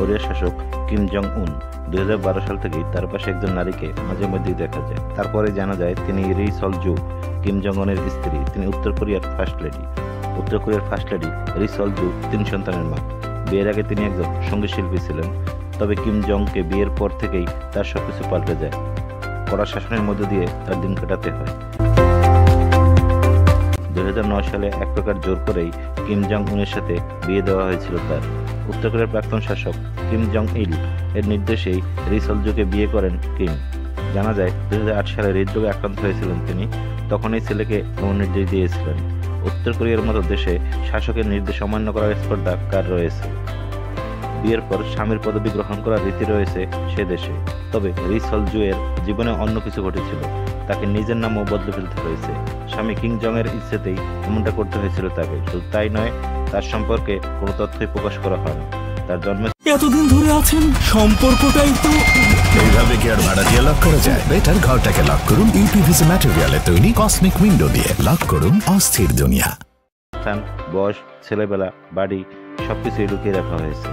কোরিয়ার শাসক Kim Jong উন 2012 সাল থেকেই তার পাশে একজন নারীকে মাঝে মধ্যেই দেখা যায়। তারপরে জানা যায় তিনি রি সল জু, কিম জং উনের স্ত্রী। তিনি উত্তর কোরিয়ার ফার্স্ট লেডি। উত্তর কোরিয়ার ফার্স্ট লেডি রি সল জু 3 সন্তানের মা। বিয়ের আগে তিনি একজন সঙ্গীত শিল্পী ছিলেন। তবে কিম জংকে বিয়ের পর থেকেই তার সবকিছু পাল্টে যায়। কড়া শাসনের মধ্য দিয়ে তার দিন কাটাতে হয়। 2009 সালে এক প্রকার জোর করেই কিম জং উনের সাথে বিয়ে দেওয়া হয়েছিল তার। উত্তর কোরিয়ার প্রাক্তন শাসক কিম জং ইল এর নির্দেশেই রি সল জুকে বিয়ে করেন কিম। জানা যায় 2008 সালে হৃদরোগে আক্রান্ত হয়েছিলেন তিনি। তখন এই ছেলেকে এমন নির্দেশ দিয়েছিলেন। উত্তর কোরিয়ার মতো দেশে শাসকের নির্দেশ অমান্য করার স্পর্ধা কার রয়েছে? বিয়ের পর স্বামীর পদবি গ্রহণ করার রীতি রয়েছে সে দেশে। তবে রি সল জু এর জীবনে অন্য কিছু ঘটেছিল। তাকে নিজের নামও বদলে ফেলতে হয়েছে। স্বামী কিম জং এর ইচ্ছেতেই এমনটা করতে হয়েছিল তাকে। শুধু তাই নয়, তার সম্পর্কে কোনো তথ্যই প্রকাশ করা হয় না। তার জন্মে এতদিন ধরে আছেন, সম্পর্কটাই তো এইভাবে কি আর ভাড়া দিয়ে লক করা যায়? বেটার ঘরটাকে লক করুন ইউপিভিসি ম্যাটেরিয়ালে তৈরি কসমিক উইন্ডো দিয়ে। লক করুন অস্থির দুনিয়া। স্থান, বয়স, ছেলেবেলা, বাড়ি সবকিছুই লুকিয়ে রাখা হয়েছে।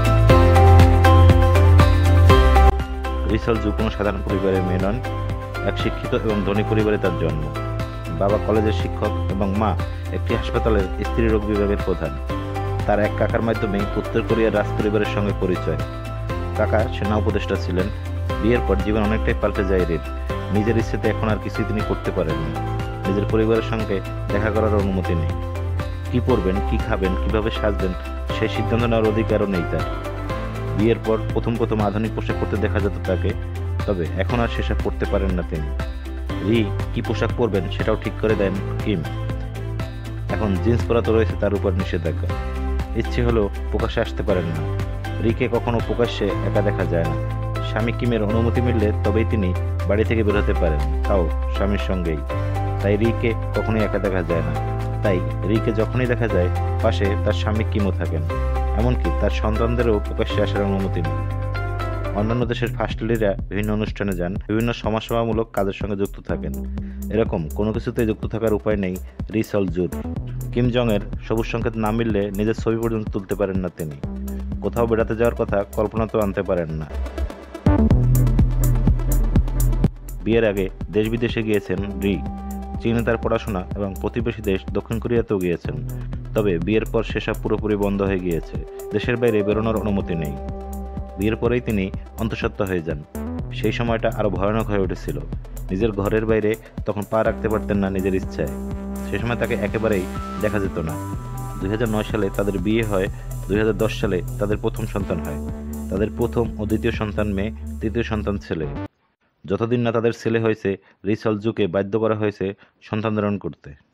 রি সল জু কোনো সাধারণ পরিবারের মেয়ে নন। এক শিক্ষিত এবং ধনী পরিবারে তার জন্ম। বাবা কলেজের শিক্ষক এবং মা একটি হাসপাতালের স্ত্রী রোগ বিভাগের প্রধান। তার এক কাকার মাধ্যমে উত্তর কোরিয়ার রাজ পরিবারের সঙ্গে পরিচয়। কাকা সেনা উপদেষ্টা ছিলেন। বিয়ের পর জীবন অনেকটাই পাল্টে যায় রির। নিজের ইচ্ছেতে এখন আর কিছুই তিনি করতে পারেননি। নিজের পরিবারের সঙ্গে দেখা করার অনুমতি নেই। কি পরবেন, কি খাবেন, কিভাবে সাজবেন সেই সিদ্ধান্ত নেওয়ার অধিকারও নেই তার। বিয়ের পর প্রথম আধুনিক পোশাক পরতে দেখা যেত তাকে। তবে এখন আর সেসব পরতে পারেন না তিনি। রি কি পোশাক পরবেন সেটাও ঠিক করে দেন কিম। এখন জিন্স পরা তো রয়েছে তার উপর নিষেধাজ্ঞা। ইচ্ছে হলেও প্রকাশ্যে আসতে পারেন না। রিকে কখনো প্রকাশ্যে একা দেখা যায় না। স্বামী কিমের অনুমতি মিললে তবেই তিনি বাড়ি থেকে বের হতে পারেন, তাও স্বামীর সঙ্গেই। তাই রিকে কখনোই একা দেখা যায় না। তাই রিকে যখনই দেখা যায় পাশে তার স্বামী কিমও থাকেন। এমনকি তার সন্তানদেরও প্রকাশ্যে আসার অনুমতি নেই। অন্যান্য দেশের ফার্স্ট লেডিরা বিভিন্ন অনুষ্ঠানে যান, বিভিন্ন সমাজসেবামূলক কাজের সঙ্গে যুক্ত থাকেন। এরকম কোনো কিছুতেই যুক্ত থাকার উপায় নেই রি সল জুর। কিম জং এর সবুজ সংকেত না মিললে নিজের ছবি পর্যন্ত তুলতে পারেন না তিনি। কোথাও বেড়াতে যাওয়ার কথা কল্পনাতেও আনতে পারেন না। বিয়ের আগে দেশ বিদেশে গিয়েছেন রি। চীনে তার পড়াশোনা এবং প্রতিবেশী দেশ দক্ষিণ কোরিয়াতেও গিয়েছেন। তবে বিয়ের পর সেসব পুরোপুরি বন্ধ হয়ে গিয়েছে। দেশের বাইরে বেরোনোর অনুমতি নেই। বিয়ের পরেই তিনি অন্তঃসত্ত্বা হয়ে যান। সেই সময়টা আরও ভয়ানক হয়ে উঠেছিল। নিজের ঘরের বাইরে তখন পা রাখতে পারতেন না নিজের ইচ্ছায়। সে সময় তাকে একেবারেই দেখা যেত না। 2009 সালে তাদের বিয়ে হয়। 2010 সালে তাদের প্রথম সন্তান হয়। তাদের প্রথম ও দ্বিতীয় সন্তান মেয়ে, তৃতীয় সন্তান ছেলে। যতদিন না তাদের ছেলে হয়েছে, রি সল জুকে বাধ্য করা হয়েছে সন্তান ধারণ করতে।